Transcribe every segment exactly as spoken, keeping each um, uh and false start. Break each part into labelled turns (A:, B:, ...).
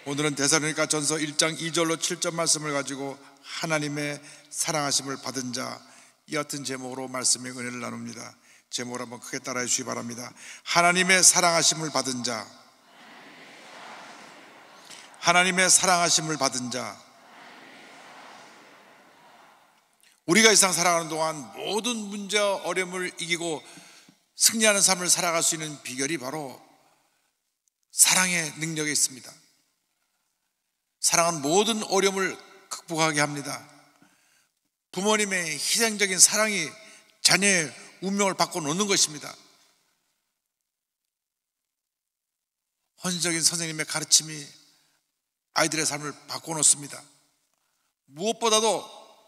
A: 오늘은 데살로니가 전서 일 장 이 절로 칠 절 말씀을 가지고 하나님의 사랑하심을 받은 자, 이 같은 제목으로 말씀의 은혜를 나눕니다. 제목을 한번 크게 따라해 주시기 바랍니다. 하나님의 사랑하심을 받은 자, 하나님의 사랑하심을 받은 자. 우리가 이 세상 살아가는 동안 모든 문제와 어려움을 이기고 승리하는 삶을 살아갈 수 있는 비결이 바로 사랑의 능력에 있습니다. 사랑은 모든 어려움을 극복하게 합니다. 부모님의 희생적인 사랑이 자녀의 운명을 바꿔놓는 것입니다. 헌신적인 선생님의 가르침이 아이들의 삶을 바꿔놓습니다. 무엇보다도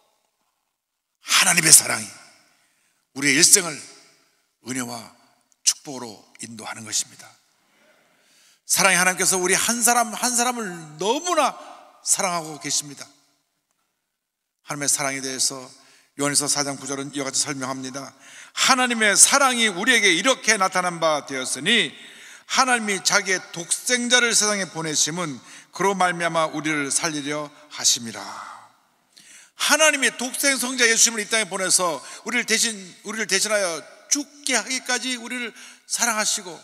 A: 하나님의 사랑이 우리의 일생을 은혜와 축복으로 인도하는 것입니다. 사랑의 하나님께서 우리 한 사람 한 사람을 너무나 사랑하고 계십니다. 하나님의 사랑에 대해서 요한일서 사 장 구 절은 이와 같이 설명합니다. 하나님의 사랑이 우리에게 이렇게 나타난 바 되었으니 하나님이 자기의 독생자를 세상에 보내심은 그로 말미암아 우리를 살리려 하심이라. 하나님의 독생 성자 예수님을 이 땅에 보내서 우리를 대신 우리를 대신하여 죽게 하기까지 우리를 사랑하시고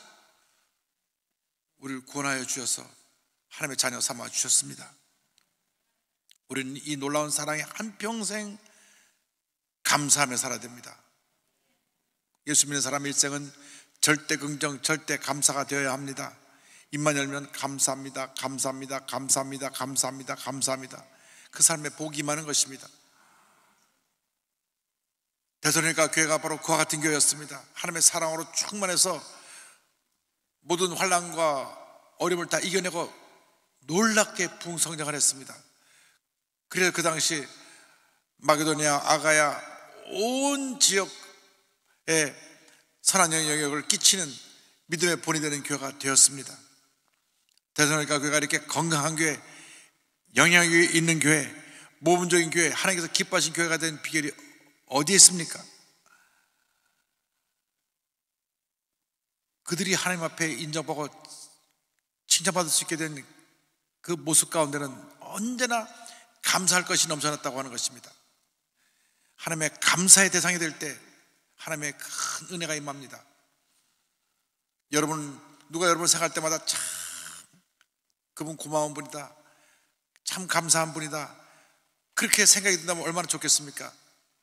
A: 우리를 구원하여 주셔서 하나님의 자녀 삼아 주셨습니다. 우리는 이 놀라운 사랑에 한평생 감사하며 살아야 됩니다. 예수 믿는 사람의 일생은 절대 긍정, 절대 감사가 되어야 합니다. 입만 열면 감사합니다, 감사합니다, 감사합니다, 감사합니다, 감사합니다. 그 삶에 복이 많은 것입니다. 데살로니가 교회가 바로 그와 같은 교회였습니다. 하나님의 사랑으로 충만해서 모든 환난과 어려움을 다 이겨내고 놀랍게 부흥성장을 했습니다. 그래서 그 당시 마게도니아, 아가야 온 지역에 선한 영향력을 끼치는 믿음의 본이 되는 교회가 되었습니다. 데살로니가 교회가 이렇게 건강한 교회, 영향력이 있는 교회, 모범적인 교회, 하나님께서 기뻐하신 교회가 된 비결이 어디에 있습니까? 그들이 하나님 앞에 인정받고 칭찬받을 수 있게 된 그 모습 가운데는 언제나 감사할 것이 넘쳐났다고 하는 것입니다. 하나님의 감사의 대상이 될 때 하나님의 큰 은혜가 임합니다. 여러분, 누가 여러분을 생각할 때마다 참 그분 고마운 분이다, 참 감사한 분이다, 그렇게 생각이 든다면 얼마나 좋겠습니까?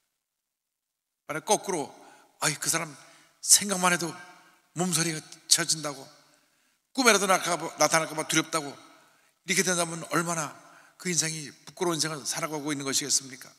A: 만약 거꾸로 아이 그 사람 생각만 해도 몸서리가 쳐진다고, 꿈에라도 나타날까 봐 두렵다고 이렇게 된다면 얼마나 그 인생이 부끄러운 인생을 살아가고 있는 것이겠습니까?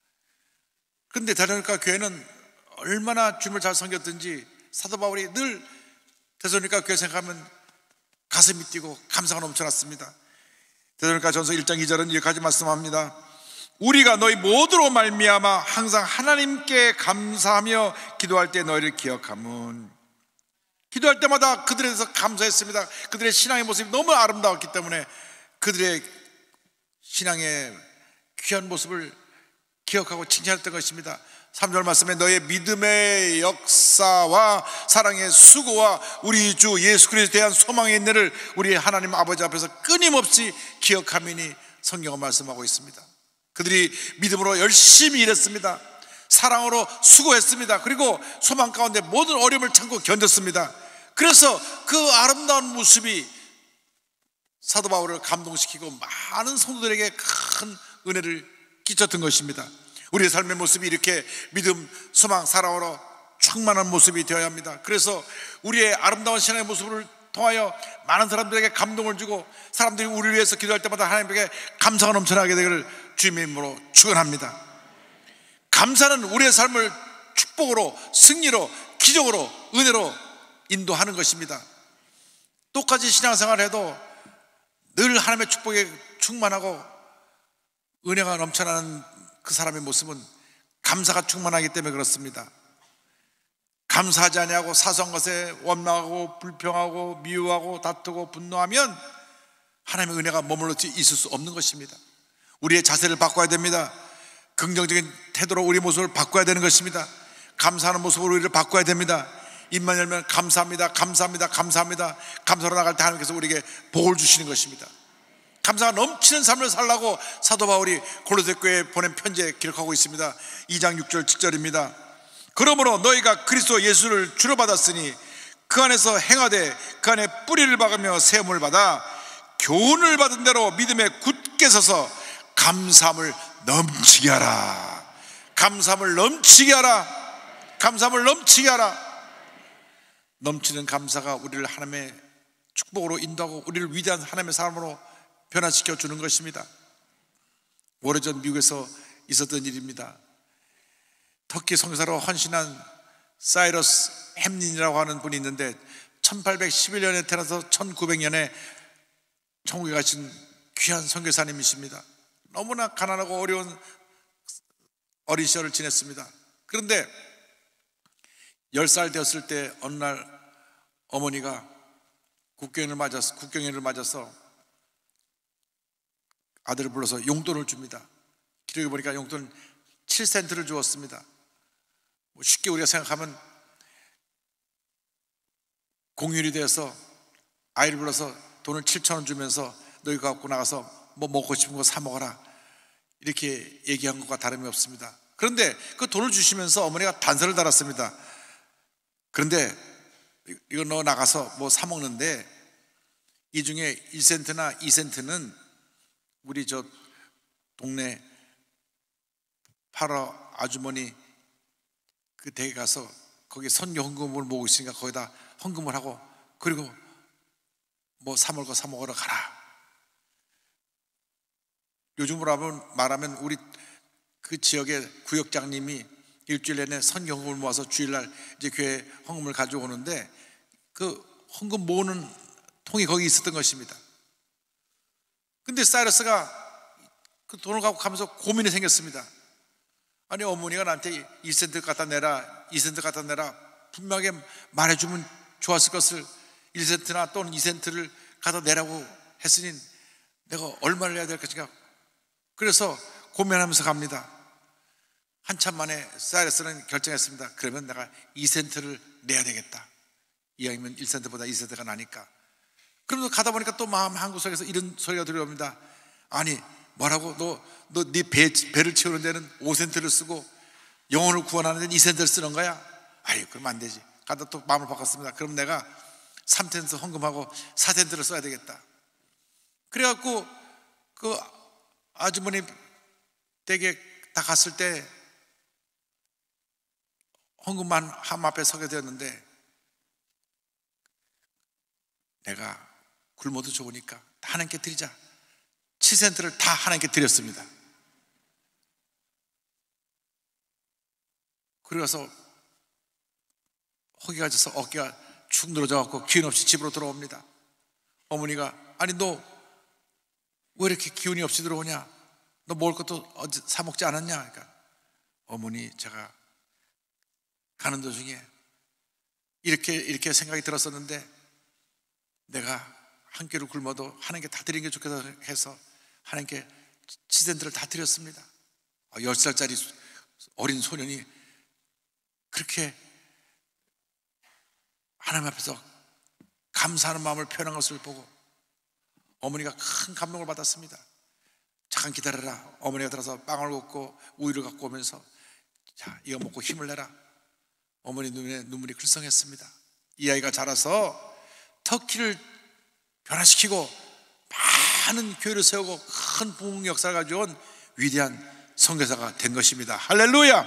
A: 그런데 데살로니가 교회는 얼마나 주님을 잘 섬겼든지 사도 바울이 늘 데살로니가 교회 생각하면 가슴이 뛰고 감사가 넘쳐났습니다. 데살로니가 전서 일 장 이 절은 여기까지 말씀합니다. 우리가 너희 모두로 말미암아 항상 하나님께 감사하며 기도할 때 너희를 기억하면, 기도할 때마다 그들에 대해서 감사했습니다. 그들의 신앙의 모습이 너무 아름다웠기 때문에 그들의 신앙의 귀한 모습을 기억하고 칭찬했던 것입니다. 삼 절 말씀에 너의 믿음의 역사와 사랑의 수고와 우리 주 예수 그리스도에 대한 소망의 인내를 우리 하나님 아버지 앞에서 끊임없이 기억하미니 성경은 말씀하고 있습니다. 그들이 믿음으로 열심히 일했습니다. 사랑으로 수고했습니다. 그리고 소망 가운데 모든 어려움을 참고 견뎠습니다. 그래서 그 아름다운 모습이 사도 바울을 감동시키고 많은 성도들에게 큰 은혜를 끼쳤던 것입니다. 우리의 삶의 모습이 이렇게 믿음, 소망, 사랑으로 충만한 모습이 되어야 합니다. 그래서 우리의 아름다운 신앙의 모습을 통하여 많은 사람들에게 감동을 주고 사람들이 우리를 위해서 기도할 때마다 하나님에게 감사가 넘쳐나게 되기를 주님의 이름으로 축원합니다. 감사는 우리의 삶을 축복으로, 승리로, 기적으로, 은혜로 인도하는 것입니다. 똑같이 신앙생활을 해도 늘 하나님의 축복에 충만하고 은혜가 넘쳐나는 그 사람의 모습은 감사가 충만하기 때문에 그렇습니다. 감사하지 아니하고 사소한 것에 원망하고 불평하고 미워하고 다투고 분노하면 하나님의 은혜가 머물러 있을 수 없는 것입니다. 우리의 자세를 바꿔야 됩니다. 긍정적인 태도로 우리 모습을 바꿔야 되는 것입니다. 감사하는 모습으로 우리를 바꿔야 됩니다. 입만 열면 감사합니다, 감사합니다, 감사합니다, 감사로 나갈 때 하나님께서 우리에게 복을 주시는 것입니다. 감사가 넘치는 삶을 살라고 사도 바울이 골로새 교회에 보낸 편지에 기록하고 있습니다. 이 장 육 절 칠 절입니다. 그러므로 너희가 그리스도 예수를 주로 받았으니 그 안에서 행하되 그 안에 뿌리를 박으며 세움을 받아 교훈을 받은 대로 믿음에 굳게 서서 감사함을 넘치게 하라. 감사함을 넘치게 하라. 감사함을 넘치게 하라. 넘치는 감사가 우리를 하나님의 축복으로 인도하고 우리를 위대한 하나님의 사람으로 변화시켜 주는 것입니다. 오래전 미국에서 있었던 일입니다. 터키 선교사로 헌신한 사이러스 햄린이라고 하는 분이 있는데 천팔백십일 년에 태어나서 천구백 년에 천국에 가신 귀한 선교사님이십니다. 너무나 가난하고 어려운 어린 시절을 지냈습니다. 그런데 열 살 되었을 때 어느 날 어머니가 국경일을 맞아서, 국경일을 맞아서 아들을 불러서 용돈을 줍니다. 기록에 보니까 용돈 칠 센트를 주었습니다. 쉽게 우리가 생각하면 공휴일이 되어서 아이를 불러서 돈을 칠천 원 주면서 너희 갖고 나가서 뭐 먹고 싶은 거 사 먹어라 이렇게 얘기한 것과 다름이 없습니다. 그런데 그 돈을 주시면서 어머니가 단서를 달았습니다. 그런데 이거 너 나가서 뭐 사 먹는데 이 중에 일 센트나 이 센트는 우리 저 동네 파라 아주머니 그 댁에 가서 거기 선교 헌금을 모으고 있으니까 거기다 헌금을 하고 그리고 뭐 사 먹을 거 사 먹으러 가라. 요즘으로 하면 말하면 우리 그 지역의 구역장님이 일주일 내내 선교 헌금을 모아서 주일날 이제 교회 헌금을 가져오는데 그 헌금 모으는 통이 거기 있었던 것입니다. 근데 사이러스가 그 돈을 갖고 가면서 고민이 생겼습니다. 아니 어머니가 나한테 일 센트 갖다 내라 이 센트 갖다 내라 분명하게 말해주면 좋았을 것을 일 센트나 또는 이 센트를 갖다 내라고 했으니 내가 얼마를 내야 될 것인가. 그래서 고민하면서 갑니다. 한참 만에 사이러스는 결정했습니다. 그러면 내가 이 센트를 내야 되겠다. 이왕이면 일 센트보다 이 센트가 나니까. 그러면서 가다 보니까 또 마음 한구석에서 이런 소리가 들려옵니다. 아니 뭐라고 너 너 네 배, 배를 채우는 데는 오 센트를 쓰고 영혼을 구원하는 데는 이 센트를 쓰는 거야? 아이 그럼 안 되지. 가다 또 마음을 바꿨습니다. 그럼 내가 삼 센트 헌금하고 사 센트를 써야 되겠다. 그래갖고 그 아주머니 댁에 다 갔을 때 헌금만 함 앞에 서게 되었는데 내가 굶어도 좋으니까 다 하나님께 드리자. 칠 센트를 다 하나님께 드렸습니다. 그래서 허기가 져서 어깨가 축 늘어져갖고 기운 없이 집으로 들어옵니다. 어머니가 아니 너 왜 이렇게 기운이 없이 들어오냐? 너 먹을 것도 어제 사 먹지 않았냐? 그러니까 어머니 제가 가는 도중에 이렇게 이렇게 생각이 들었었는데 내가 한 끼를 굶어도 하나님께 다 드리는 게 좋겠다 해서 하나님께 칠 센트를 다 드렸습니다. 열 살짜리 어린 소년이 그렇게 하나님 앞에서 감사하는 마음을 표현한 것을 보고 어머니가 큰 감동을 받았습니다. 잠깐 기다려라. 어머니가 들어서 빵을 굽고 우유를 갖고 오면서 자 이거 먹고 힘을 내라. 어머니 눈에 눈물이 글썽했습니다. 이 아이가 자라서 터키를 변화시키고 많은 교회를 세우고 큰 부흥 역사를 가져온 위대한 선교사가 된 것입니다. 할렐루야.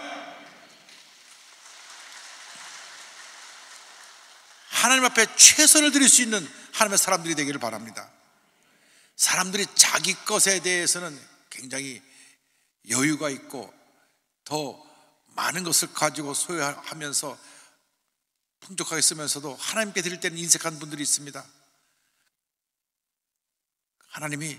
A: 하나님 앞에 최선을 드릴 수 있는 하나님의 사람들이 되기를 바랍니다. 사람들이 자기 것에 대해서는 굉장히 여유가 있고 더 많은 것을 가지고 소유하면서 풍족하게 쓰면서도 하나님께 드릴 때는 인색한 분들이 있습니다. 하나님이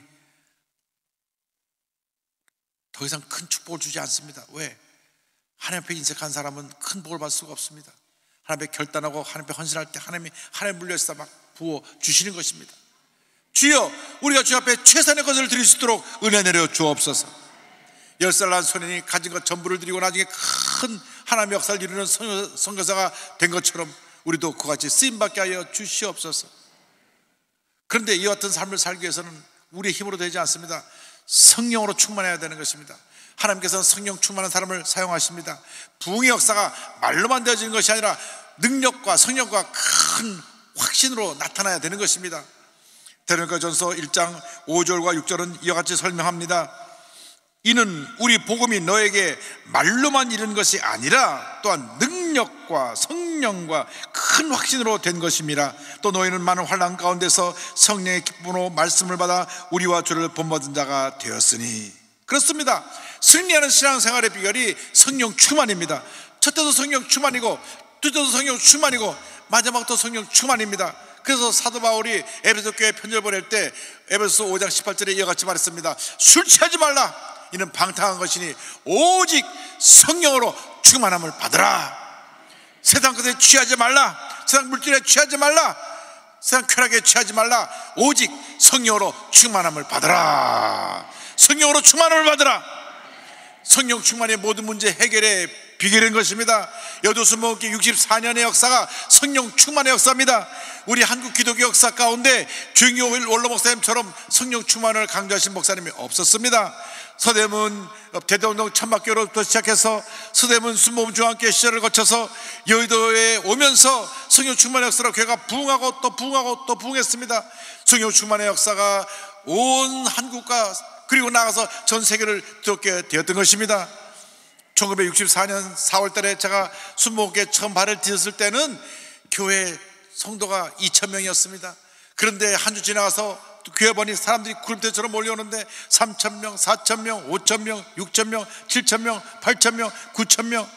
A: 더 이상 큰 축복을 주지 않습니다. 왜? 하나님 앞에 인색한 사람은 큰 복을 받을 수가 없습니다. 하나님 앞에 결단하고 하나님 앞에 헌신할 때 하나님이 하나님 물려서 막 부어 주시는 것입니다. 주여 우리가 주 앞에 최선의 것을 드릴 수 있도록 은혜 내려 주옵소서. 열 살 난 소년이 가진 것 전부를 드리고 나중에 큰 하나님의 역사를 이루는 선교사가 된 것처럼 우리도 그같이 쓰임받게 하여 주시옵소서. 그런데 이와 같은 삶을 살기 위해서는 우리의 힘으로 되지 않습니다. 성령으로 충만해야 되는 것입니다. 하나님께서는 성령 충만한 사람을 사용하십니다. 부흥의 역사가 말로만 되어지는 것이 아니라 능력과 성령과 큰 확신으로 나타나야 되는 것입니다. 데살로니가전서 일 장 오 절과 육 절은 이와 같이 설명합니다. 이는 우리 복음이 너에게 말로만 이르는 것이 아니라 또한 능력과 성령과 큰 확신으로 된 것입니다. 또 너희는 많은 환난 가운데서 성령의 기쁨으로 말씀을 받아 우리와 주를 본받은 자가 되었으니. 그렇습니다. 승리하는 신앙생활의 비결이 성령 충만입니다. 첫째도 성령 충만이고 둘째도 성령 충만이고 마지막도 성령 충만입니다. 그래서 사도 바울이 에베소 교회에 편지를 보낼 때 에베소 오 장 십팔 절에 이와 같이 말했습니다. 술 취하지 말라. 이는 방탕한 것이니 오직 성령으로 충만함을 받으라. 세상 것에 취하지 말라. 세상 물질에 취하지 말라. 세상 쾌락에 취하지 말라. 오직 성령으로 충만함을 받으라. 성령으로 충만함을 받으라. 성령 충만의 모든 문제 해결의 비결인 것입니다. 여도순목회 육십사 년의 역사가 성령 충만의 역사입니다. 우리 한국 기독교 역사 가운데 주영일 원로 목사님처럼 성령 충만을 강조하신 목사님이 없었습니다. 서대문 대대운동 천막교로부터 시작해서 서대문 순복음 중앙교회 시절을 거쳐서 여의도에 오면서 성령 충만의 역사로 교회가 부흥하고 또 부흥하고 또 부흥했습니다. 성령 충만의 역사가 온 한국과 그리고 나가서 전 세계를 듣게 되었던 것입니다. 천구백육십사 년 사월 달에 제가 순복음교회 처음 발을 디뎠을 때는 교회 성도가 이천 명이었습니다. 그런데 한 주 지나가서 교회 보니 사람들이 구름대처럼 몰려오는데 삼천 명, 사천 명, 오천 명, 육천 명, 칠천 명, 팔천 명, 구천 명,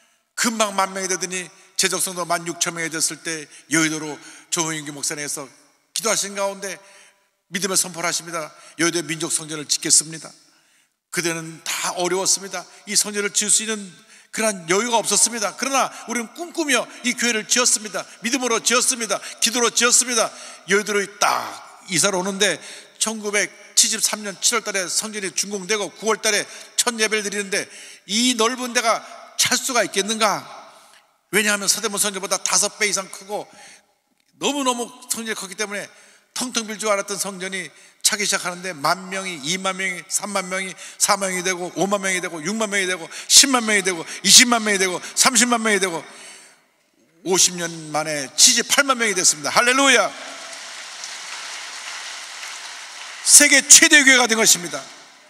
A: 금방 만 명이 되더니 제적 성도 만 육천 명이 됐을 때 여의도로 조홍인규 목사님께서 기도하신 가운데 믿음을 선포를 하십니다. 여의도의 민족 성전을 짓겠습니다. 그때는 다 어려웠습니다. 이 성전을 지을 수 있는 그런 여유가 없었습니다. 그러나 우리는 꿈꾸며 이 교회를 지었습니다. 믿음으로 지었습니다. 기도로 지었습니다. 여의도로 딱 이사를 오는데 천구백칠십삼 년 칠월 달에 성전이 준공되고 구월 달에 첫 예배를 드리는데 이 넓은 데가 찰 수가 있겠는가? 왜냐하면 서대문 성전보다 다섯 배 이상 크고 너무너무 성전이 컸기 때문에 텅텅 빌 줄 알았던 성전이 차기 시작하는데 만 명이, 이만 명이, 삼만 명이, 사만 명이 되고 오만 명이 되고 육만 명이 되고 십만 명이 되고 이십만 명이 되고 삼십만 명이 되고 오십 년 만에 칠십팔만 명이 됐습니다. 할렐루야. 세계 최대 교회가 된 것입니다.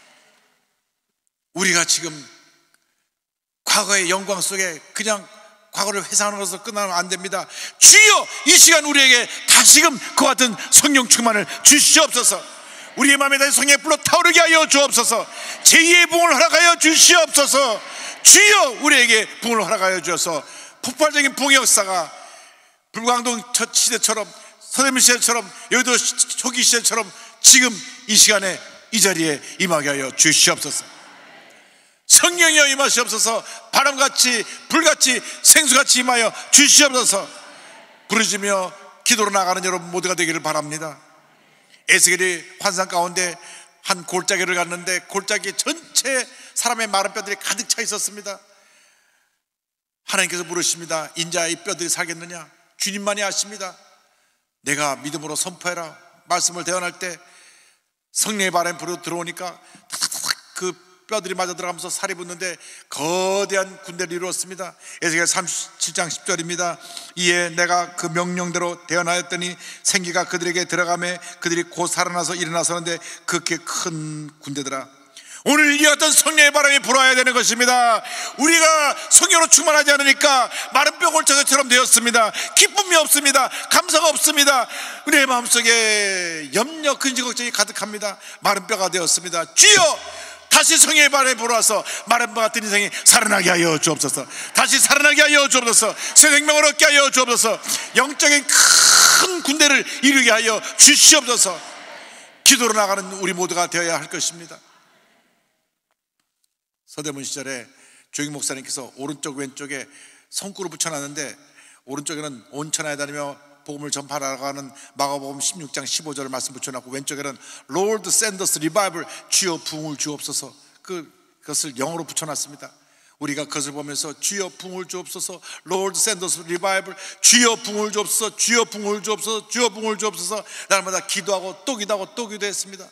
A: 우리가 지금 과거의 영광 속에 그냥 과거를 회상하는 것으로 끝나면 안 됩니다. 주여 이 시간 우리에게 다시금 그와 같은 성령 충만을 주시옵소서. 우리의 마음에 다시 성령의 불로 타오르게 하여 주옵소서. 제이의 부흥을 허락하여 주시옵소서. 주여 우리에게 부흥을 허락하여 주셔서 폭발적인 부흥의 역사가 불광동 첫 시대처럼 서대문 시대처럼 여의도 초기 시대처럼 지금 이 시간에 이 자리에 임하게 하여 주시옵소서. 성령이여 임하시옵소서. 바람같이 불같이 생수같이 임하여 주시옵소서. 부르짖으며 기도로 나가는 여러분 모두가 되기를 바랍니다. 에스겔이 환상 가운데 한 골짜기를 갔는데 골짜기 전체 사람의 마른 뼈들이 가득 차 있었습니다. 하나님께서 물으십니다. 인자야 이 뼈들이 살겠느냐? 주님만이 아십니다. 내가 믿음으로 선포해라. 말씀을 대언할 때 성령의 바람이 불어 들어오니까 탁탁탁 그 뼈들이 맞아 들어가면서 살이 붙는데 거대한 군대를 이루었습니다. 에스겔 삼십칠 장 십 절입니다. 이에 내가 그 명령대로 대언하였더니 생기가 그들에게 들어가매 그들이 곧 살아나서 일어나서는데 그렇게 큰 군대더라. 오늘 이 어떤 성령의 바람이 불어야 되는 것입니다. 우리가 성령으로 충만하지 않으니까 마른 뼈 골짜기처럼 되었습니다. 기쁨이 없습니다. 감사가 없습니다. 우리의 마음속에 염려, 근심, 걱정이 가득합니다. 마른 뼈가 되었습니다. 주여 다시 성령의 바람이 불어와서 마른 뼈 같은 인생이 살아나게 하여 주옵소서. 다시 살아나게 하여 주옵소서. 새 생명을 얻게 하여 주옵소서. 영적인 큰 군대를 이루게 하여 주시옵소서. 기도로 나가는 우리 모두가 되어야 할 것입니다. 서대문 시절에 조영 목사님께서 오른쪽 왼쪽에 성구를 붙여놨는데 오른쪽에는 온 천하에 다니며 복음을 전파하러 가는 마가복음 십육 장 십오 절을 말씀 붙여놨고 왼쪽에는 Lord send us revival, 주여 부흥을 주옵소서. 그, 그것을 영어로 붙여놨습니다. 우리가 그것을 보면서 주여 부흥을 주옵소서, Lord send us revival, 주여 부흥을 주옵소서, 주여 부흥을 주옵소서, 주여 부흥을 주옵소서 날마다 기도하고 또 기도하고 또 기도했습니다.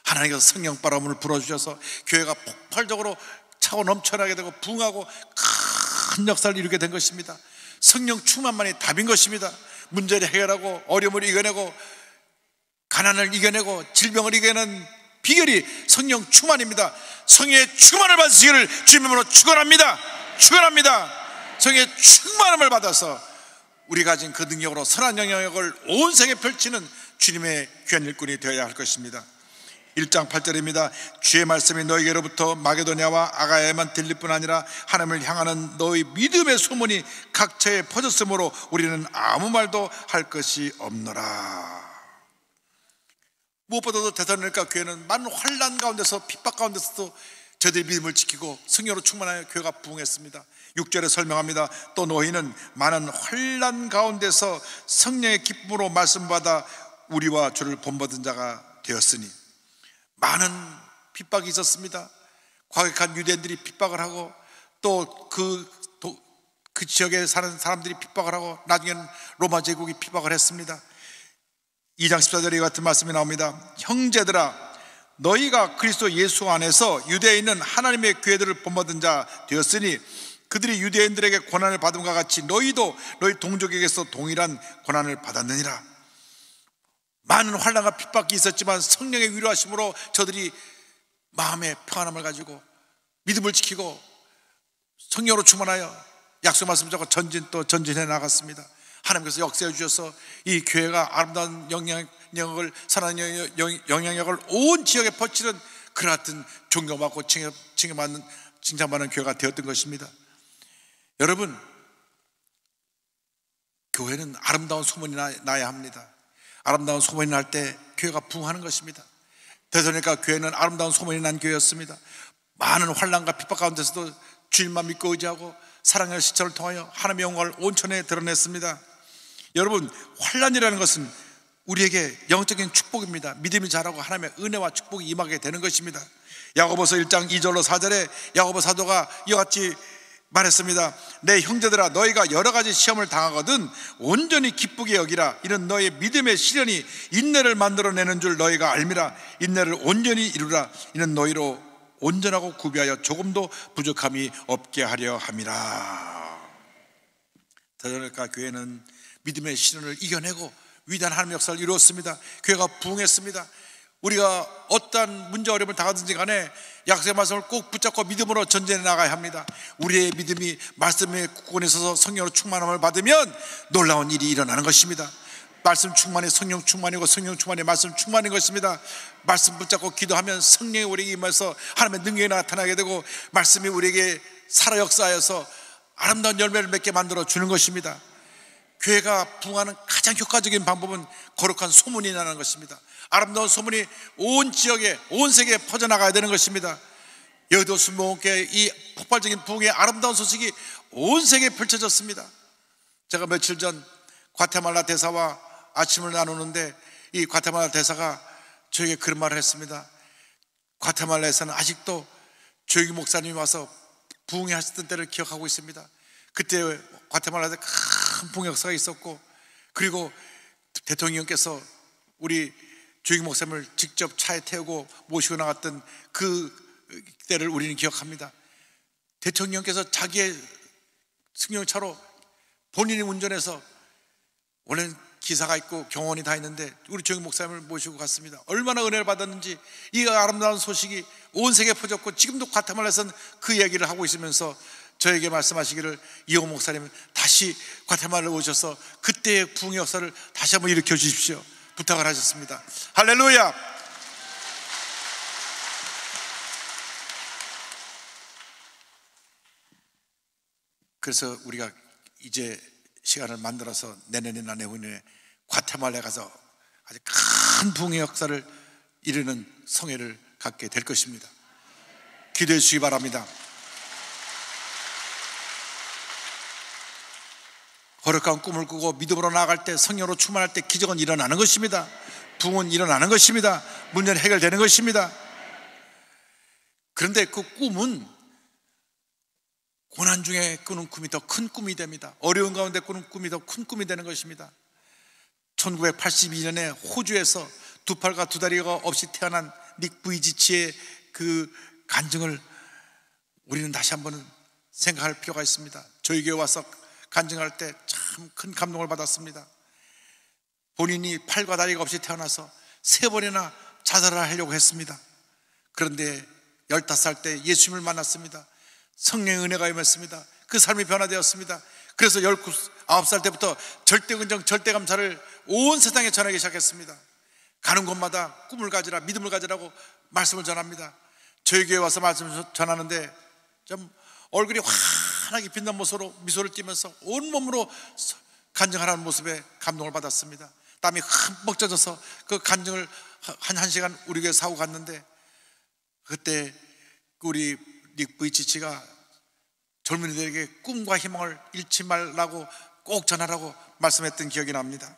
A: 하나님께서 성령 바람을 불어주셔서 교회가 폭발적으로 차고 넘쳐나게 되고 부흥하고 큰 역사를 이루게 된 것입니다. 성령 충만만이 답인 것입니다. 문제를 해결하고 어려움을 이겨내고 가난을 이겨내고 질병을 이겨내는 비결이 성령 충만입니다. 성령의 충만을 받으시기를 주님으로 축원합니다. 축원합니다. 성령의 충만함을 받아서 우리가 가진 그 능력으로 선한 영향력을 온 세계에 펼치는 주님의 귀한 일꾼이 되어야 할 것입니다. 일 장 팔 절입니다. 주의 말씀이 너희에게로부터 마게도냐와 아가야에만 들릴 뿐 아니라 하나님을 향하는 너희 믿음의 소문이 각처에 퍼졌으므로 우리는 아무 말도 할 것이 없노라. 무엇보다도 데살로니가 교회는 많은 환난 가운데서 핍박 가운데서도 저들의 믿음을 지키고 성령으로 충만하여 교회가 부흥했습니다. 육 절에 설명합니다. 또 너희는 많은 환난 가운데서 성령의 기쁨으로 말씀받아 우리와 주를 본받은 자가 되었으니. 많은 핍박이 있었습니다. 과격한 유대인들이 핍박을 하고 또 그 그 지역에 사는 사람들이 핍박을 하고 나중에는 로마 제국이 핍박을 했습니다. 이 장 십사 절에 이 같은 말씀이 나옵니다. 형제들아, 너희가 그리스도 예수 안에서 유대에 있는 하나님의 교회들을 본받은 자 되었으니 그들이 유대인들에게 고난을 받음과 같이 너희도 너희 동족에게서 동일한 고난을 받았느니라. 많은 환난과 핍박이 있었지만 성령의 위로하심으로 저들이 마음의 평안함을 가지고 믿음을 지키고 성령으로 충만하여 약속 말씀 잡고 전진 또 전진해 나갔습니다. 하나님께서 역사해 주셔서 이 교회가 아름다운 영향력을 선한 영향력을 온 지역에 퍼치는 그와 같은 존경받고 칭찬받는, 칭찬받는 교회가 되었던 것입니다. 여러분, 교회는 아름다운 소문이 나야 합니다. 아름다운 소문이 날 때 교회가 부흥하는 것입니다. 데살로니가 교회는 아름다운 소문이 난 교회였습니다. 많은 환난과 핍박 가운데서도 주님만 믿고 의지하고 사랑의 실천을 통하여 하나님의 영광을 온천에 드러냈습니다. 여러분, 환난이라는 것은 우리에게 영적인 축복입니다. 믿음이 자라고 하나님의 은혜와 축복이 임하게 되는 것입니다. 야고보서 일 장 이 절로 사 절에 야고보 사도가 이와 같이 말했습니다. 내 형제들아, 너희가 여러 가지 시험을 당하거든 온전히 기쁘게 여기라. 이는 너의 믿음의 시련이 인내를 만들어내는 줄 너희가 알미라. 인내를 온전히 이루라. 이는 너희로 온전하고 구비하여 조금도 부족함이 없게 하려 함이라. 데살로니가 교회는 믿음의 시련을 이겨내고 위대한 하나님의 역사를 이루었습니다. 교회가 부흥했습니다. 우리가 어떠한 문제 어려움을 당하든지 간에 약속의 말씀을 꼭 붙잡고 믿음으로 전진해 나가야 합니다. 우리의 믿음이 말씀의 굳건에 있어서 성령으로 충만함을 받으면 놀라운 일이 일어나는 것입니다. 말씀 충만이 성령 충만이고 성령 충만이 말씀 충만인 것입니다. 말씀 붙잡고 기도하면 성령이 우리에게 임해서 하나님의 능력이 나타나게 되고 말씀이 우리에게 살아 역사하여서 아름다운 열매를 맺게 만들어 주는 것입니다. 교회가 부흥하는 가장 효과적인 방법은 거룩한 소문이 나는 것입니다. 아름다운 소문이 온 지역에 온 세계에 퍼져나가야 되는 것입니다. 여의도 순복음교회 이 폭발적인 부흥의 아름다운 소식이 온 세계에 펼쳐졌습니다. 제가 며칠 전 과테말라 대사와 아침을 나누는데 이 과테말라 대사가 저에게 그런 말을 했습니다. 과테말라에서는 아직도 조용기 목사님이 와서 부흥회 하셨던 때를 기억하고 있습니다. 그때 과테말라에 큰 부흥 역사가 있었고, 그리고 대통령께서 우리 조용기 목사님을 직접 차에 태우고 모시고 나갔던 그 때를 우리는 기억합니다. 대통령께서 자기의 승용차로 본인이 운전해서, 원래는 기사가 있고 경호원이 다 있는데 우리 조용기 목사님을 모시고 갔습니다. 얼마나 은혜를 받았는지 이 아름다운 소식이 온 세계에 퍼졌고, 지금도 과테말라에서는 그 얘기를 하고 있으면서 저에게 말씀하시기를, 이호 목사님 다시 과테말라에 오셔서 그때의 부흥의 역사를 다시 한번 일으켜 주십시오 부탁을 하셨습니다. 할렐루야. 그래서 우리가 이제 시간을 만들어서 내년이나 내후년에 과테말라에 가서 아주 큰 부흥의 역사를 이루는 성회를 갖게 될 것입니다. 기도해 주시기 바랍니다. 거룩한 꿈을 꾸고 믿음으로 나아갈 때, 성령으로 충만할 때 기적은 일어나는 것입니다. 부흥은 일어나는 것입니다. 문제는 해결되는 것입니다. 그런데 그 꿈은 고난 중에 꾸는 꿈이 더 큰 꿈이 됩니다. 어려운 가운데 꾸는 꿈이 더 큰 꿈이 되는 것입니다. 천구백팔십이 년에 호주에서 두 팔과 두 다리가 없이 태어난 닉 부이지치의 그 간증을 우리는 다시 한번 생각할 필요가 있습니다. 저희 교회 와서 간증할 때 참 큰 감동을 받았습니다. 본인이 팔과 다리가 없이 태어나서 세 번이나 자살을 하려고 했습니다. 그런데 열다섯 살 때 예수님을 만났습니다. 성령의 은혜가 임했습니다. 그 삶이 변화되었습니다. 그래서 열아홉 살 때부터 절대근정 절대감사를 온 세상에 전하기 시작했습니다. 가는 곳마다 꿈을 가지라, 믿음을 가지라고 말씀을 전합니다. 저희 교회 와서 말씀을 전하는데 좀 얼굴이 환하게 빛난 모습으로 미소를 띠면서 온몸으로 간증하라는 모습에 감동을 받았습니다. 땀이 흠뻑 젖어서 그 간증을 한 한 시간 우리 교회 사고 갔는데, 그때 우리 닉 부이지치가 젊은이들에게 꿈과 희망을 잃지 말라고 꼭 전하라고 말씀했던 기억이 납니다.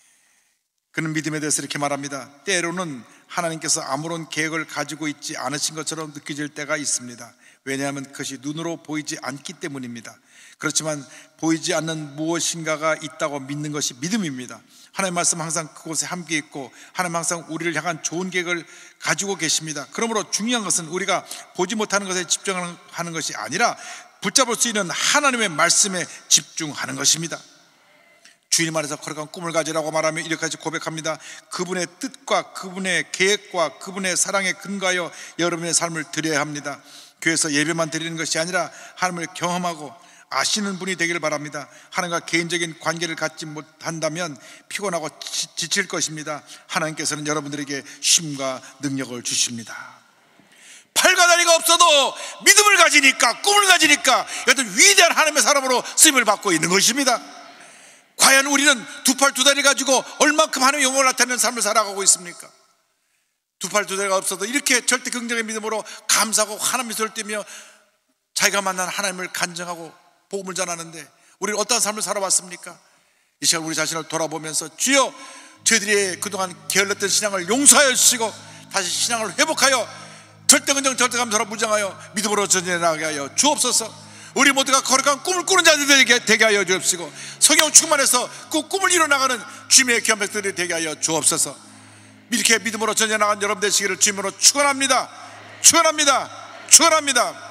A: 그는 믿음에 대해서 이렇게 말합니다. 때로는 하나님께서 아무런 계획을 가지고 있지 않으신 것처럼 느껴질 때가 있습니다. 왜냐하면 그것이 눈으로 보이지 않기 때문입니다. 그렇지만 보이지 않는 무엇인가가 있다고 믿는 것이 믿음입니다. 하나님 말씀 항상 그곳에 함께 있고 하나님 항상 우리를 향한 좋은 계획을 가지고 계십니다. 그러므로 중요한 것은 우리가 보지 못하는 것에 집중하는 것이 아니라 붙잡을 수 있는 하나님의 말씀에 집중하는 것입니다. 주님 안에서 거룩한 꿈을 가지라고 말하며 이렇게까지 고백합니다. 그분의 뜻과 그분의 계획과 그분의 사랑에 근거하여 여러분의 삶을 드려야 합니다. 교회에서 예배만 드리는 것이 아니라 하나님을 경험하고 아시는 분이 되기를 바랍니다. 하나님과 개인적인 관계를 갖지 못한다면 피곤하고 지, 지칠 것입니다. 하나님께서는 여러분들에게 쉼과 능력을 주십니다. 팔과 다리가 없어도 믿음을 가지니까, 꿈을 가지니까 어떤 위대한 하나님의 사람으로 쓰임을 받고 있는 것입니다. 과연 우리는 두 팔 두 다리 가지고 얼만큼 하나님의 영광을 나타내는 삶을 살아가고 있습니까? 두 팔 두 다리가 없어도 이렇게 절대 긍정의 믿음으로 감사하고 하나님 미소를 띠며 자기가 만난 하나님을 간증하고 복음을 전하는데, 우리는 어떤 삶을 살아왔습니까? 이 시간 우리 자신을 돌아보면서 주여, 저희들이 그동안 게을렀던 신앙을 용서하여 주시고 다시 신앙을 회복하여 절대근정 절대감사로 무장하여 믿음으로 전진해 나가게 하여 주옵소서. 우리 모두가 거룩한 꿈을 꾸는 자들이 되게 하여 주옵시고 성령 충만해서 그 꿈을 이뤄나가는 주님의 귀한 백성들이 되게 하여 주옵소서. 이렇게 믿음으로 전진해 나간 여러분 되시기를 주님으로 축원합니다. 축원합니다. 축원합니다.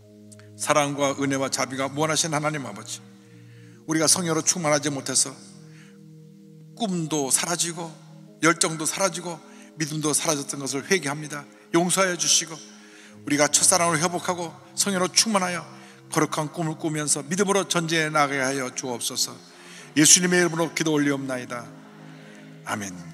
A: 사랑과 은혜와 자비가 무한하신 하나님 아버지, 우리가 성령으로 충만하지 못해서 꿈도 사라지고 열정도 사라지고 믿음도 사라졌던 것을 회개합니다. 용서하여 주시고 우리가 첫사랑을 회복하고 성령으로 충만하여 거룩한 꿈을 꾸면서 믿음으로 전진해 나가게 하여 주옵소서. 예수님의 이름으로 기도 올리옵나이다. 아멘.